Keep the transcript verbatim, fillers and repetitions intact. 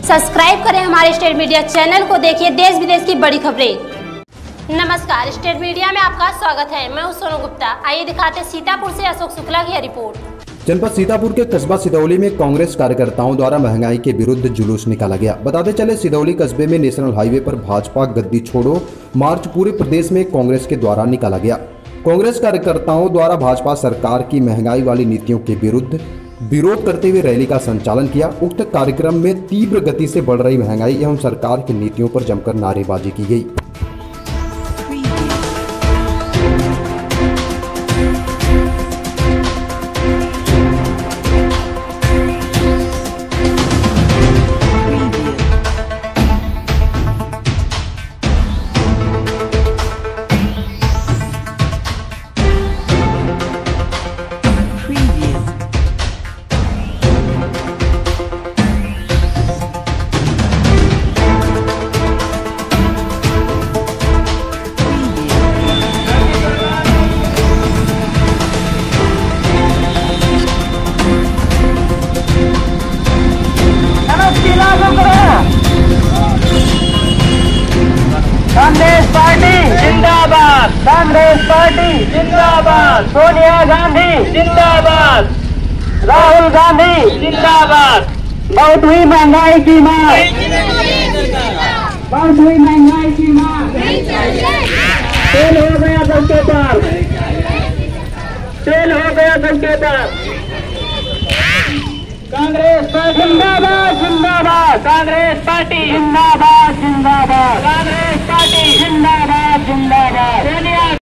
Subscribe करें हमारे state media channel को, देखिए देश विदेश की बड़ी खबरें। नमस्कार, स्टेट मीडिया में आपका स्वागत है। मैं हूं सोनू गुप्ता। आइए दिखाते सीतापुर से अशोक शुक्ला की रिपोर्ट। जनपद सीतापुर के कस्बा सिदौली में कांग्रेस कार्यकर्ताओं द्वारा महंगाई के विरुद्ध जुलूस निकाला गया। बताते चले सिदौली कस्बे में नेशनल हाईवे पर भाजपा गद्दी छोड़ो मार्च पूरे प्रदेश में कांग्रेस के द्वारा निकाला गया। कांग्रेस कार्यकर्ताओं द्वारा भाजपा सरकार की महंगाई वाली नीतियों के विरुद्ध विरोध करते हुए रैली का संचालन किया। उक्त कार्यक्रम में तीव्र गति से बढ़ रही महंगाई एवं सरकार की नीतियों पर जमकर नारेबाजी की गई। कांग्रेस पार्टी जिंदाबाद, कांग्रेस पार्टी जिंदाबाद, सोनिया गांधी जिंदाबाद, राहुल गांधी जिंदाबाद। बहुत हुई महंगाई की मार, बहुत हुई महंगाई की मार। तेल हो गया दस के पार, तेल हो गया दस के पार। कांग्रेस पार्टी जिंदाबाद, जिंदाबाद, कांग्रेस पार्टी जिंदाबाद, जिंदाबाद।